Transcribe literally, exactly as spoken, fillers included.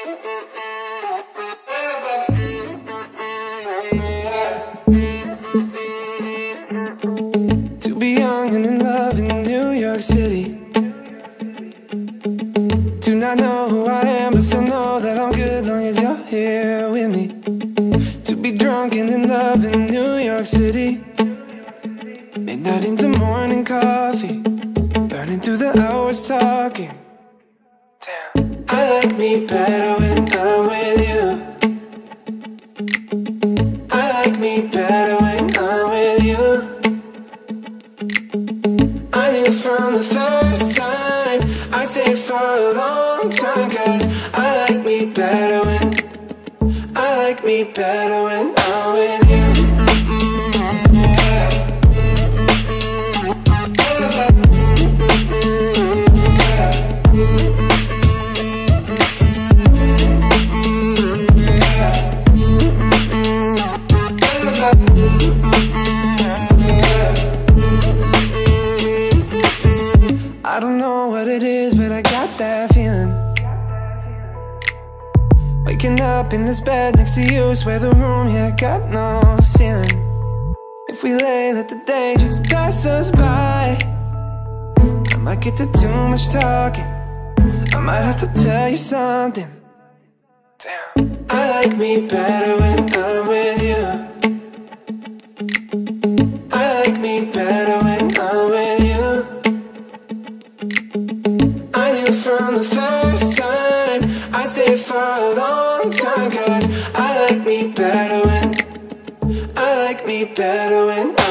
To be young and in love in New York City. Do not know who I am, but still know that I'm good long as you're here with me. To be drunk and in love in New York City. Midnight into morning coffee, burning through the hours talking. Damn, I like me better when I'm with you. I like me better when I'm with you. I knew from the first time I'd stay for a long time, 'cause I like me better when I like me better when I'm with you. I don't know what it is, but I got that feeling. Waking up in this bed next to you, swear the room, yeah, got no ceiling. If we lay, let the day just pass us by. I might get to too much talking, I might have to tell you something. Damn, I like me better when I'm with you. I like me better when I'm with you. I knew from the first time I'd stay for a long time, 'cause I like me better when I like me better when